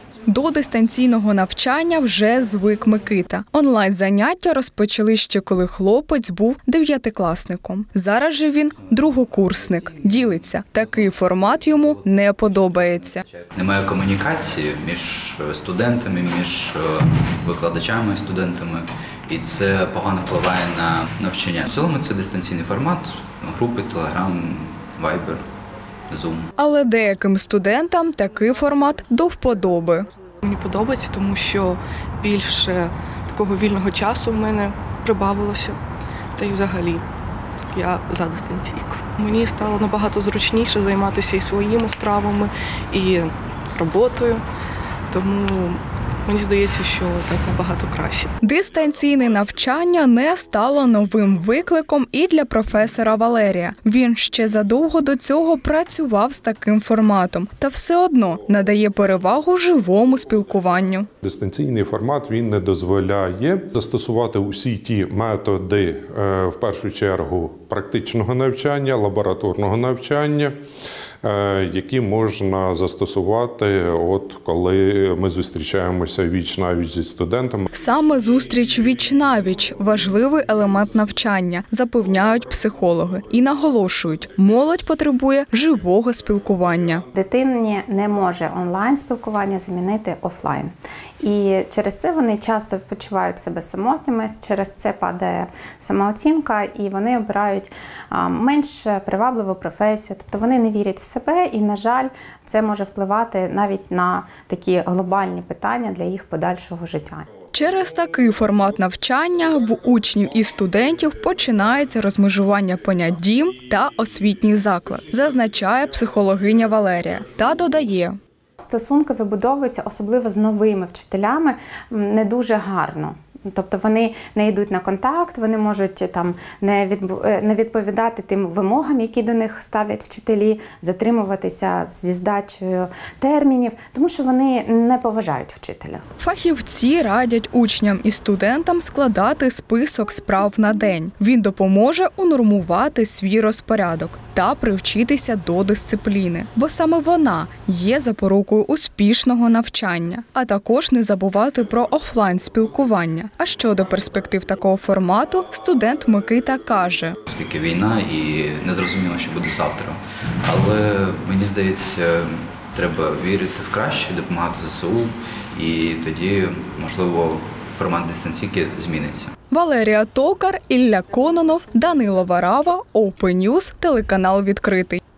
До дистанційного навчання вже звик Микита. Онлайн-заняття розпочали ще коли хлопець був 9-класником. Зараз же він другокурсник. Ділиться, такий формат йому не подобається. Немає комунікації між студентами, між викладачами і студентами. І це погано впливає на навчання. В цілому це дистанційний формат, групи, Telegram, Viber, Zoom. Але деяким студентам такий формат до вподоби. Мені подобається, тому що більше такого вільного часу в мене прибавилося. Та й взагалі я за дистанційку. Мені стало набагато зручніше займатися і своїми справами, і роботою. Тому мені здається, що так набагато краще. Дистанційне навчання не стало новим викликом і для професора Валерія. Він ще задовго до цього працював з таким форматом, та все одно надає перевагу живому спілкуванню. Дистанційний формат він не дозволяє застосувати усі ті методи, в першу чергу, практичного навчання, лабораторного навчання, які можна застосувати, коли ми зустрічаємося віч-навіч зі студентами. Саме зустріч віч-навіч – важливий елемент навчання, запевняють психологи. І наголошують, молодь потребує живого спілкування. Дитині не може онлайн-спілкування замінити офлайн. І через це вони часто почувають себе самотніми, через це падає самооцінка, і вони обирають менш привабливу професію. Тобто вони не вірять в себе, і, на жаль, це може впливати навіть на такі глобальні питання для їх подальшого життя. Через такий формат навчання в учнів і студентів починається розмежування понять «дім» та «освітній заклад», зазначає психологиня Валерія. Та додає: стосунки вибудовуються, особливо з новими вчителями, не дуже гарно. Тобто вони не йдуть на контакт, вони можуть там не відповідати тим вимогам, які до них ставлять вчителі, затримуватися зі здачею термінів, тому що вони не поважають вчителя. Фахівці радять учням і студентам складати список справ на день. Він допоможе унормувати свій розпорядок та привчитися до дисципліни, бо саме вона є запорукою успішного навчання. А також не забувати про офлайн-спілкування. А щодо перспектив такого формату, студент Микита каже: оскільки війна і не зрозуміло, що буде завтра. Але, мені здається, треба вірити в краще, допомагати ЗСУ, і тоді, можливо, формат дистанційки зміниться. Валерія Токар, Ілля Кононов, Данило Варава, Open News, телеканал «Відкритий».